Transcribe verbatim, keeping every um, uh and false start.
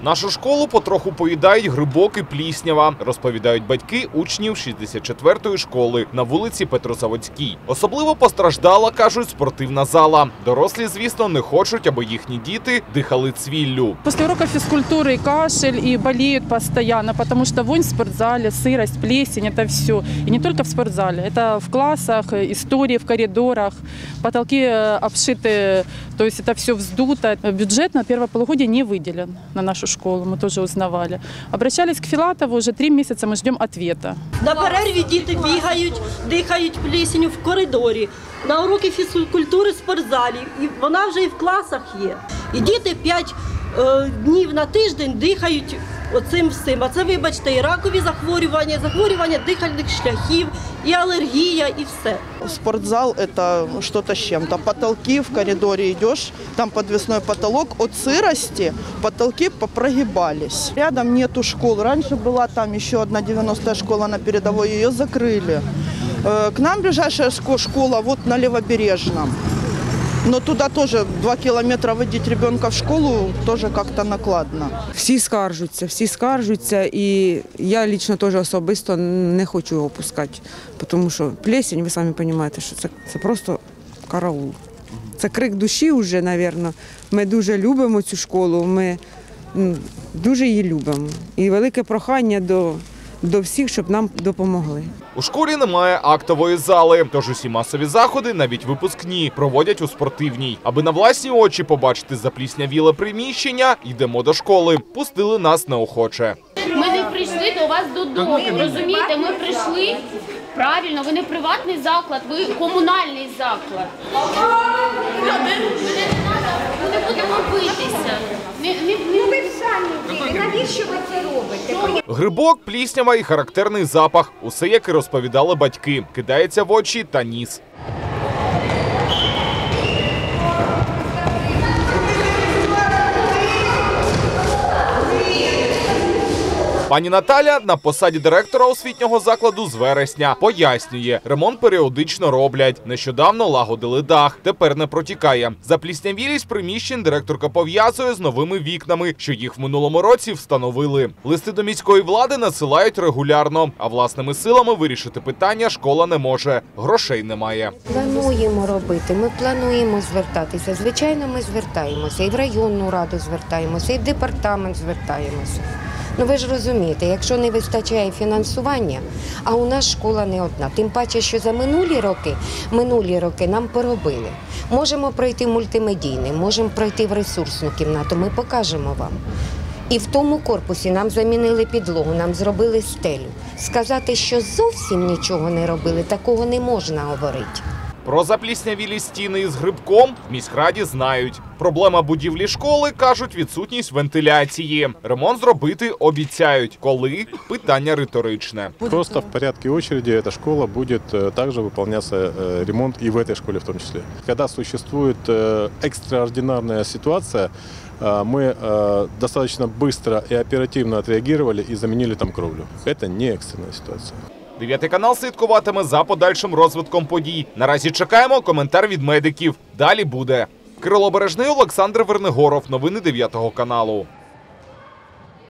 Нашу школу потроху поїдають грибок і пліснява, розповідають батьки учнів шістдесят четвертої школи на вулиці Петрозаводській. Особливо постраждала, кажуть, спортивна зала. Дорослі, звісно, не хочуть, аби їхні діти дихали цвіллю. Після уроків фізкультури кашель і боліють постійно, тому що вонь в спортзалі, сирость, плесень – це все. І не тільки в спортзалі, це в класах, історії, в коридорах, потолки обшиті, тобто це все вздуто. Бюджет на перше полугодие не виділен на нашу школу, мы тоже узнавали. Обращались к Филатову, уже три месяца мы ждем ответа. На перерві діти бігають, дихають плесенью в коридорі, на уроки фізкультури в спортзалі, і вона вже і в класах є. І діти п'ять е, днів на тиждень дихають оцим всім. А це, вибачте, і ракові захворювання, захворювання дихальних шляхів, і алергія, і все. Спортзал – это что-то с чем-то. Потолки в коридоре идешь, там подвесной потолок. От сырости потолки попрогибались. Рядом нету школ. Раньше была там еще одна девяностая школа на передовой, ее закрыли. К нам ближайшая школа вот на Левобережном. Но туда тоже два кілометри водити ребенка в школу тоже как-то накладно. Всі скаржуться, всі скаржуться, і я лично теж особисто не хочу його пускати, тому що плесень, ви самі розумієте, що це, це просто караул. Це крик душі вже, мабуть. Ми дуже любимо цю школу, ми дуже її любимо. І велике прохання до, до всіх, щоб нам допомогли. У школі немає актової зали, тож усі масові заходи, навіть випускні, проводять у спортивній. Аби на власні очі побачити запліснявіле приміщення, йдемо до школи. Пустили нас неохоче. Ми не прийшли до вас додому, розумієте? Ми прийшли, правильно, ви не приватний заклад, ви комунальний заклад. Ми не будемо битися. Ну ви самі діти, навіщо ви це робите? Грибок, пліснява і характерний запах. Усе, як і розповідали батьки. Кидається в очі та ніс. Пані Наталя на посаді директора освітнього закладу з вересня. Пояснює, ремонт періодично роблять. Нещодавно лагодили дах, тепер не протікає. Запліснявілість приміщень директорка пов'язує з новими вікнами, що їх в минулому році встановили. Листи до міської влади надсилають регулярно, а власними силами вирішити питання школа не може. Грошей немає. Плануємо робити, ми плануємо звертатися. Звичайно, ми звертаємося. І в районну раду звертаємося, і в департамент звертаємося. Ну ви ж розумієте, якщо не вистачає фінансування, а у нас школа не одна. Тим паче, що за минулі роки, минулі роки нам поробили. Можемо пройти мультимедійний, можемо пройти в ресурсну кімнату, ми покажемо вам. І в тому корпусі нам замінили підлогу, нам зробили стелю. Сказати, що зовсім нічого не робили, такого не можна говорити. Про запліснявілі стіни із грибком в міськраді знають. Проблема будівлі школи, кажуть, відсутність вентиляції. Ремонт зробити обіцяють. Коли? Питання риторичне. Просто в порядке очереди эта школа будет также выполняться ремонт и в этой школе в том числе. Когда существует экстраординарная ситуация, мы достаточно быстро и оперативно отреагировали и заменили там кровлю. Это не экстренная ситуация. Дев'ятий канал слідкуватиме за подальшим розвитком подій. Наразі чекаємо коментар від медиків. Далі буде. Кирило Бережний, Олександр Вернигоров. Новини дев'ятого каналу.